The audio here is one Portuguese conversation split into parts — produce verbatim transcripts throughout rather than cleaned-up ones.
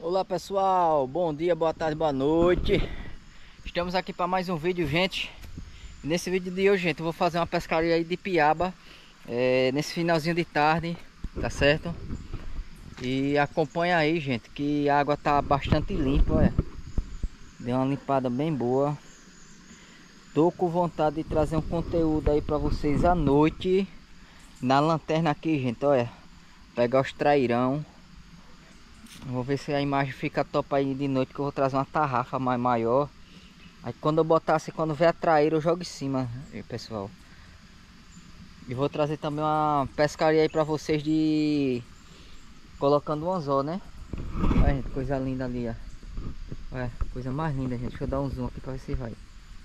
Olá pessoal, bom dia, boa tarde, boa noite. Estamos aqui para mais um vídeo, gente. Nesse vídeo de hoje, gente, eu vou fazer uma pescaria aí de piaba é, nesse finalzinho de tarde, tá certo? E acompanha aí, gente, que a água tá bastante limpa, olha. Deu uma limpada bem boa. Tô com vontade de trazer um conteúdo aí para vocês à noite na lanterna aqui, gente, olha. Pegar os trairão. Vou ver se a imagem fica top aí de noite, que eu vou trazer uma tarrafa mais maior. Aí quando eu botar assim, quando ver a traíra, eu jogo em cima, pessoal. E vou trazer também uma pescaria aí pra vocês de... colocando um anzol, né? Olha, gente, coisa linda ali, ó. Olha, coisa mais linda, gente. Deixa eu dar um zoom aqui pra ver se vai.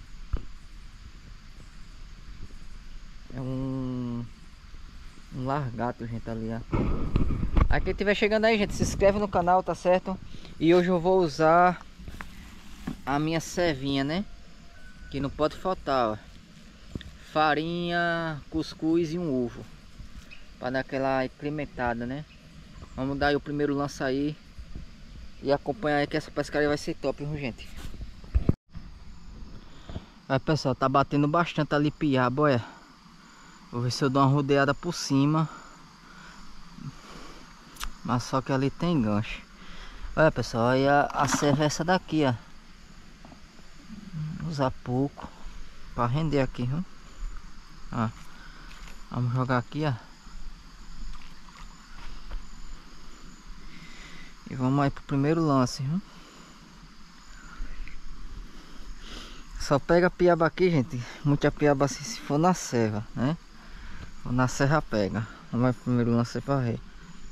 É um... um largato, gente, ali, ó. Aí quem estiver chegando aí, gente, se inscreve no canal, tá certo? E hoje eu vou usar a minha cevinha, né? Que não pode faltar, ó. Farinha, cuscuz e um ovo. Para dar aquela incrementada, né? Vamos dar aí o primeiro lance aí. E acompanhar aí que essa pescaria vai ser top, viu, gente? Aí, pessoal, tá batendo bastante ali piaba, olha. Vou ver se eu dou uma rodeada por cima. Mas só que ali tem gancho. Olha, pessoal, aí a, a serva é essa daqui, ó. Vou usar pouco para render aqui, viu? Ó. Vamos jogar aqui, ó. E vamos aí pro primeiro lance, viu? Só pega piaba aqui, gente. Muita piaba assim se for na serra, né? Ou na serra pega. Vamos aí pro primeiro lance pra ver.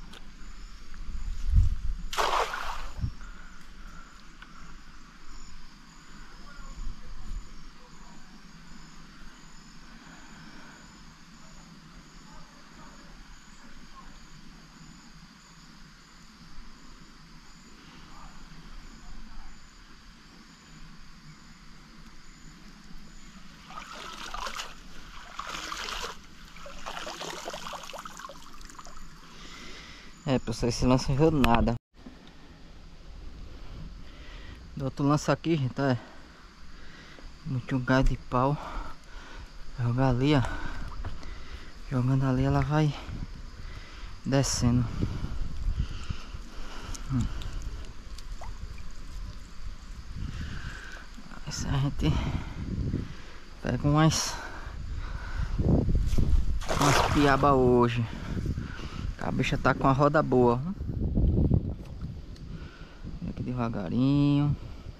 É, pessoal, esse lance não veio nada. Do outro lance aqui, gente, tá? Muito gás de pau. Jogar ali, ó. Jogando ali, ela vai descendo. Hum. Aí se a gente pega umas umas piaba hoje. A bicha tá com a roda boa. Aqui devagarinho.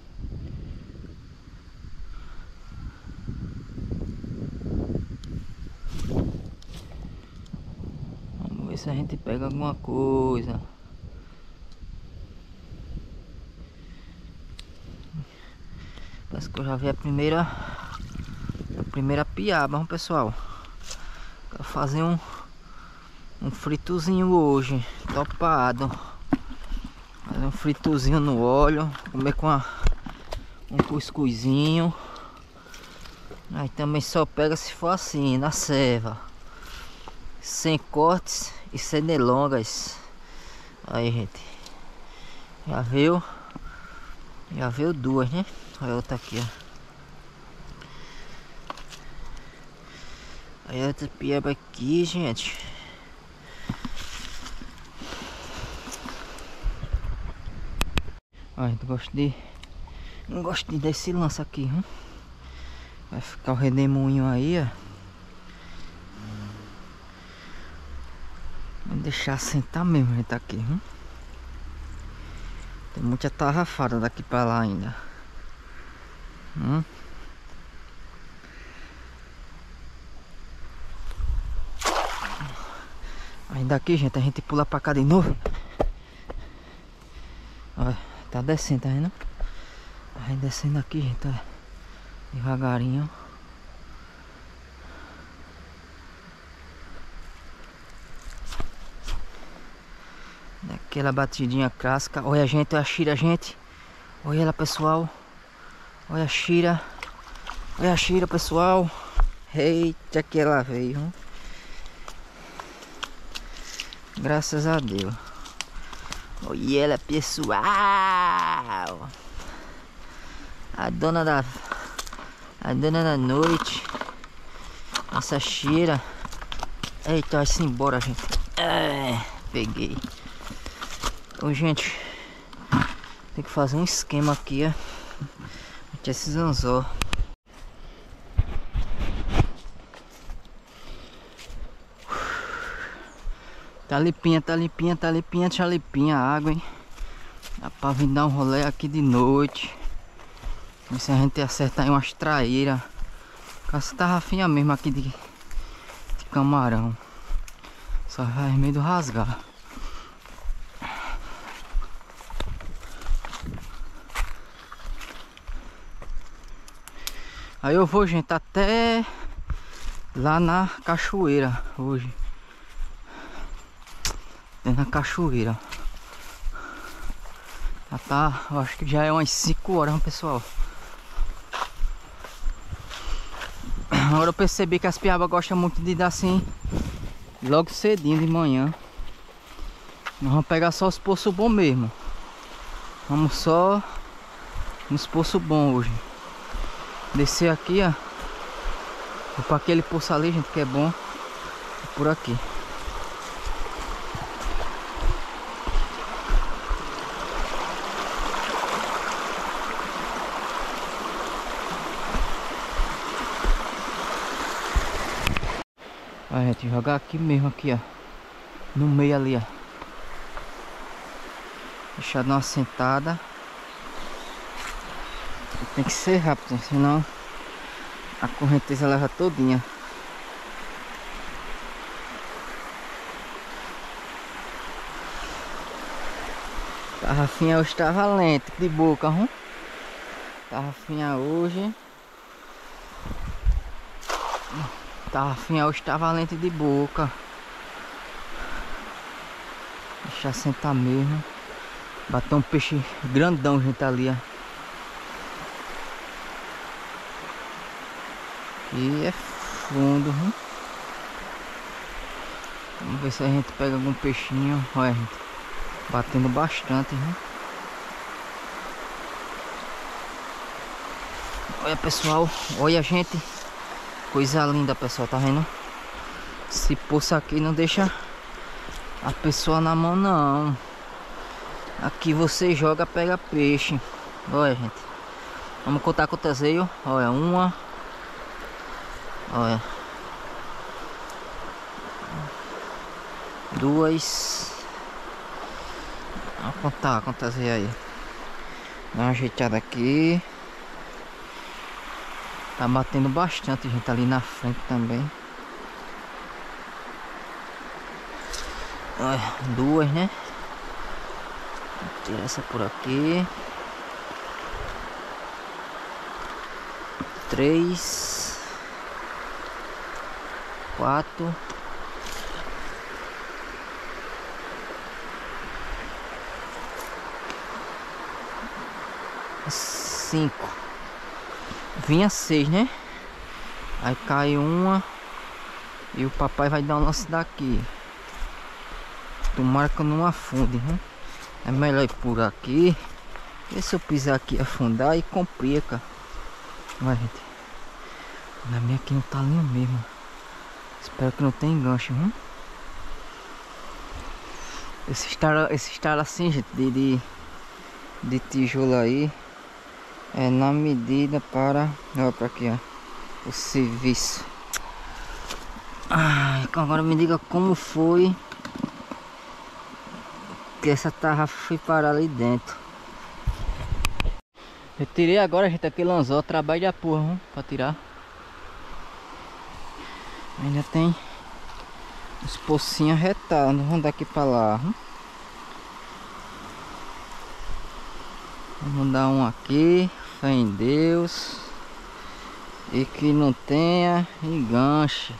Vamos ver se a gente pega alguma coisa. Parece que eu já vi a primeira a primeira piaba, pessoal. Quero fazer um um fritozinho hoje, topado. Fazer um fritozinho no óleo, comer com a, um cuscuzinho. Aí também só pega se for assim, na serva, sem cortes e sem delongas. Aí, gente, já viu? Já viu duas, né? Olha outra aqui, ó. Aí outra piaba aqui, gente. Ai, não gosto de não gosto de desse lance aqui, hein? Vai ficar o redemoinho aí, ó. Vou deixar sentar mesmo, gente, aqui, hein? Tem muita tarrafada daqui pra lá ainda. Hum? Aí daqui, gente, a gente pula pra cá de novo. Olha, tá descendo, tá vendo? Aí descendo aqui, gente, ó. Devagarinho. Daquela batidinha casca. Olha, gente, olha a Shira, gente. Olha ela, pessoal. Olha a Shira. Olha a Shira, pessoal. Eita, que ela veio, hein? Graças a Deus. Olha ela, pessoal. A dona da... A dona da noite. Nossa cheira. Eita, vai-se embora, gente. É, peguei. Ô, gente. Tem que fazer um esquema aqui, ó. Meter esses anzol. Tá limpinha, tá limpinha, tá limpinha, tá limpinha a água, hein? Dá pra vir dar um rolê aqui de noite. Ver se a gente acerta aí umas traíras. Com essa tarrafinha mesmo aqui de, de camarão. Só vai meio rasgar. Aí eu vou, gente, até lá na cachoeira hoje. É na cachoeira. Já tá, eu acho que já é umas cinco horas, pessoal. Agora eu percebi que as piabas gostam muito de dar assim logo cedinho de manhã. Nós vamos pegar só os poços bons mesmo. Vamos só nos poços bons hoje. Descer aqui, ó. Vou pra aquele poço ali, gente, que é bom. Por aqui. A gente jogar aqui mesmo, aqui, ó. No meio ali, ó. Deixar dar uma sentada. Tem que ser rápido, senão a correnteza leva todinha. Tarrafinha hoje tá valente, de boca, hum? Tarrafinha hoje. Tarrafinha hoje tá valente de boca. Deixa sentar mesmo. Bater um peixe grandão, gente, ali, ó. E é fundo, hein? Vamos ver se a gente pega algum peixinho. Olha, gente, batendo bastante, hein? Olha, pessoal, olha, gente, coisa linda, pessoal, tá vendo? Esse poço aqui não deixa a pessoa na mão, não. Aqui você joga, pega peixe. Olha, gente, vamos contar quantas veio. Olha, uma. Olha, duas. Vamos contar quantas veio aí. Dá uma ajeitada aqui. Tá batendo bastante, gente, ali na frente também. Olha, duas, né? Vou tirar essa por aqui. Três. Quatro. Cinco. Vinha seis, né? Aí cai uma. E o papai vai dar um lance daqui. Tomara que eu não afunde, né? É melhor ir por aqui. E se eu pisar aqui, afundar e complica. Vai, gente. Na minha aqui no talinho mesmo. Espero que não tenha enganche, hein? Esse estar, esse estar assim, gente, de, de, de tijolo aí. É na medida para... Olha pra aqui, ó. O serviço. Ai, agora me diga como foi que essa tarrafa foi parar ali dentro. Eu tirei agora, gente, aquele anzol. Trabalho da porra, hein, pra tirar. Ainda tem os pocinhos retados. Vamos daqui pra lá, hein? Vamos dar um aqui. Fé em Deus. E que não tenha enganche.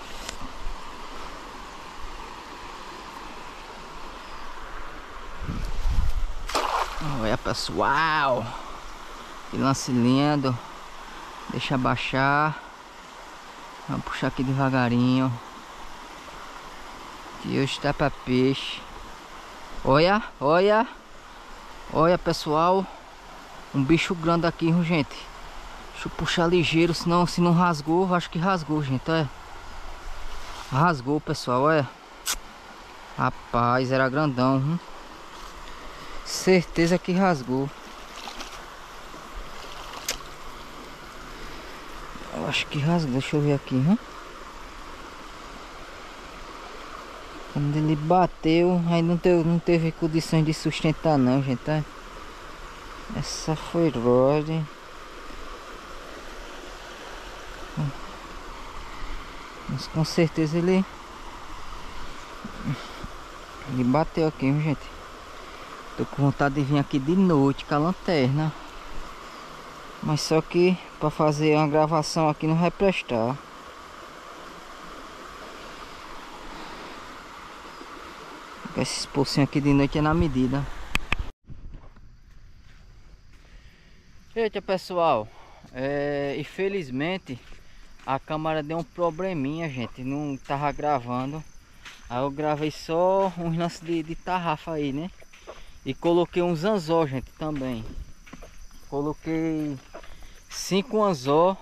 Olha, pessoal, que lance lindo. Deixa abaixar. Vamos puxar aqui devagarinho. Que hoje tá pra peixe. Olha, olha. Olha, pessoal. Um bicho grande aqui, hein, gente. Deixa eu puxar ligeiro, senão se não rasgou, acho que rasgou, gente. Olha. Rasgou, pessoal, olha. Rapaz, era grandão, hein? Certeza que rasgou. Eu acho que rasgou, deixa eu ver aqui, hein? Quando ele bateu, aí não teve, não teve condições de sustentar não, gente, tá? Essa foi rode. Mas com certeza ele Ele bateu aqui, hein, gente. Tô com vontade de vir aqui de noite com a lanterna, mas só que pra fazer uma gravação aqui não vai prestar. Esses pocinhos aqui de noite é na medida. Eita, pessoal, é, infelizmente a câmera deu um probleminha, gente. Não tava gravando. Aí eu gravei só uns lances de, de tarrafa aí, né? E coloquei uns anzol, gente, também. Coloquei cinco anzol.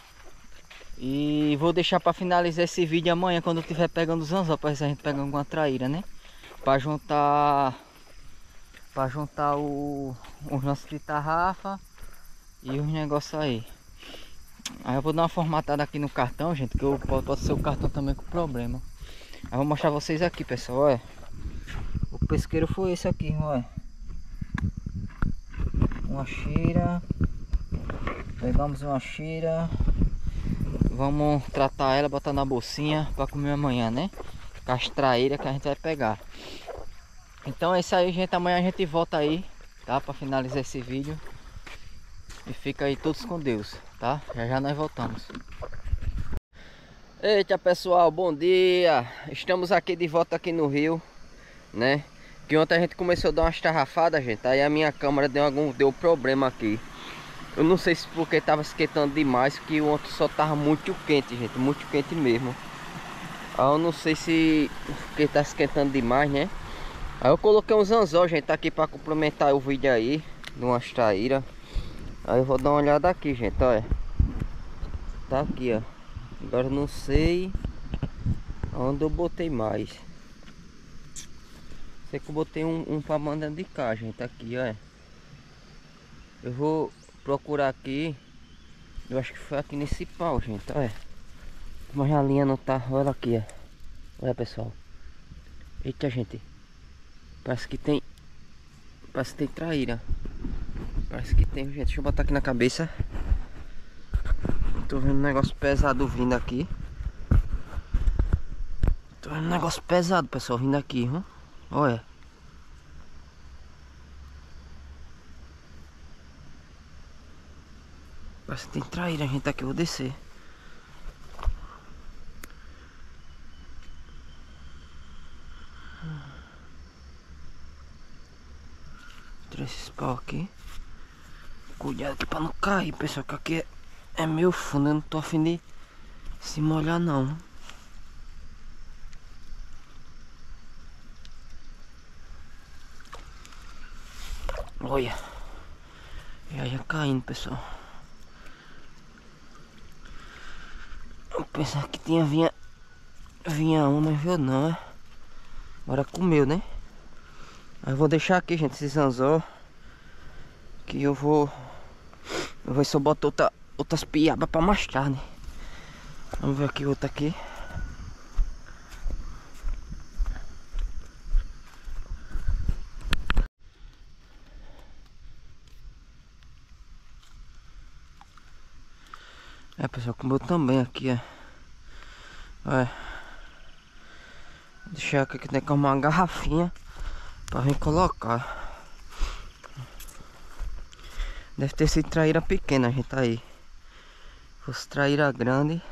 E vou deixar para finalizar esse vídeo amanhã, quando eu estiver pegando os anzol, para ver se a gente pega alguma traíra, né? Para juntar para juntar o, os lances de tarrafa e os negócios aí. Aí eu vou dar uma formatada aqui no cartão, gente, que eu, pode, pode ser o cartão também com problema. Aí eu vou mostrar vocês aqui, pessoal, olha. O pesqueiro foi esse aqui, olha. Uma cheira. Pegamos uma cheira. Vamos tratar ela, botar na bolsinha para comer amanhã, né? Com as traíras que a gente vai pegar. Então é isso aí, gente. Amanhã a gente volta aí, tá? Para finalizar esse vídeo. E fica aí todos com Deus, tá? Já já nós voltamos. Eita, pessoal, bom dia. Estamos aqui de volta aqui no rio, né? Que ontem a gente começou a dar umas tarrafadas, gente. Aí a minha câmera deu algum deu problema aqui. Eu não sei se porque tava esquentando demais, que o ontem só tava muito quente, gente, muito quente mesmo. Aí eu não sei se porque tá esquentando demais, né? Aí eu coloquei uns anzol, gente, tá aqui para complementar o vídeo aí, de umas traíras. Aí eu vou dar uma olhada aqui, gente, olha. Tá aqui, ó. Agora eu não sei onde eu botei mais. Sei que eu botei um, um pra mandar de cá, gente, tá aqui, olha. Eu vou procurar aqui. Eu acho que foi aqui nesse pau, gente, olha. Mas a linha não tá, olha aqui, ó. Olha, pessoal. Eita, gente. Parece que tem Parece que tem traíra. Parece que tem, gente. Deixa eu botar aqui na cabeça. Tô vendo um negócio pesado vindo aqui. Tô vendo um negócio pesado, pessoal, vindo aqui, viu? Olha. Parece que tem traíra, gente, aqui. Eu vou descer. Tirar esses pau aqui. Cuidado aqui pra não cair, pessoal, que aqui é, é meio fundo. Eu não tô afim de se molhar, não. Olha. Já ia caindo, pessoal. Eu pensava que tinha vinha Vinha uma, mas viu não, é? Agora comeu, né? Aí eu vou deixar aqui, gente, esses anzol. Que eu vou Eu vou ver se eu boto outra, outras piabas pra mais tarde. Vamos ver aqui outra aqui. É, pessoal, comeu também aqui, ó. Olha. Deixar aqui que tem que arrumar uma garrafinha pra vir colocar. Deve ter sido traíra pequena, gente, aí. Se fosse traíra grande.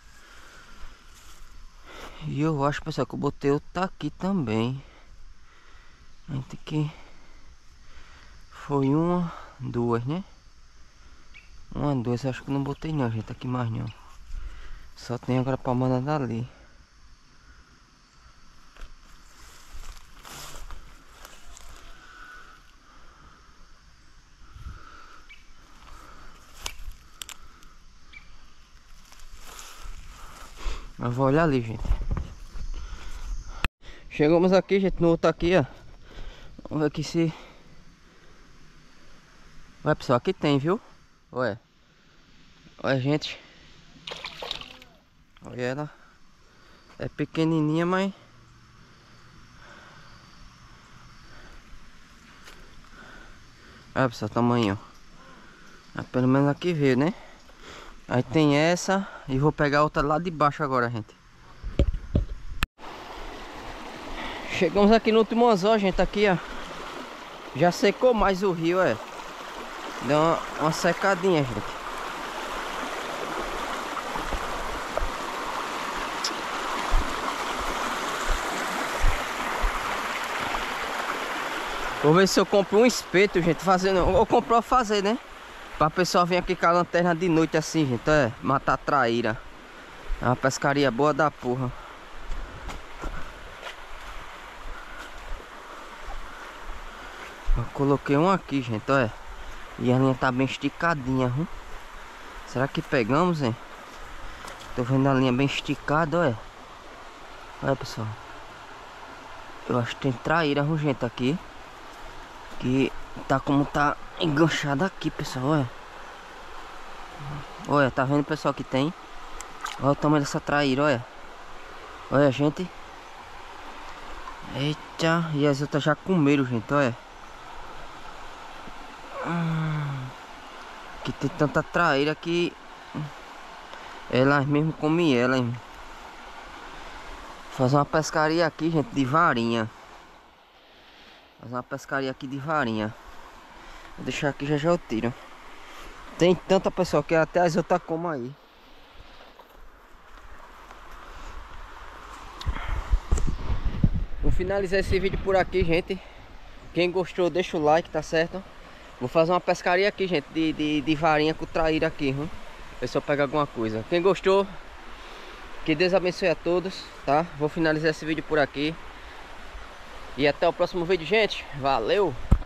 E eu acho, pessoal, que eu botei outra aqui também. A gente tem que... Foi uma, duas, né? Uma, duas, acho que não botei não, gente, aqui mais não. Só tem agora pra mandar dali. Eu vou olhar ali, gente. Chegamos aqui, gente, no outro aqui, ó. Vamos ver aqui se... Olha, pessoal, aqui tem, viu? Olha. Olha, gente. Olha ela. É pequenininha, mas... Olha, pessoal, o tamanho. Ah, pelo menos aqui veio, né? Aí tem essa. E vou pegar outra lá de baixo agora, gente. Chegamos aqui no último anzol, gente. Aqui, ó. Já secou mais o rio, é. Deu uma, uma secadinha, gente. Vou ver se eu compro um espeto, gente, fazendo... Ou compro pra fazer, né? Pra pessoal vir aqui com a lanterna de noite assim, gente. É, matar traíra. É uma pescaria boa da porra. Eu coloquei um aqui, gente, olha. E a linha tá bem esticadinha, viu? Será que pegamos, hein? Tô vendo a linha bem esticada, olha. Olha, pessoal. Eu acho que tem traíra, viu, gente, aqui. Que tá como tá enganchado aqui, pessoal, olha. Olha, tá vendo, pessoal, que tem? Olha o tamanho dessa traíra, olha. Olha, gente. Eita, e as outras já comeram, gente, olha. Hum, que tem tanta traíra que elas mesmo comem ela, hein? Fazer uma pescaria aqui, gente, de varinha. Fazer uma pescaria aqui de varinha. Vou deixar aqui, já já eu tiro. Tem tanta, pessoal, que até as outras comem aí. Vou finalizar esse vídeo por aqui, gente. Quem gostou, deixa o like, tá certo? Vou fazer uma pescaria aqui, gente, de, de, de varinha com traíra aqui, hein? Ver se eu pego alguma coisa. Quem gostou, que Deus abençoe a todos, tá? Vou finalizar esse vídeo por aqui. E até o próximo vídeo, gente. Valeu!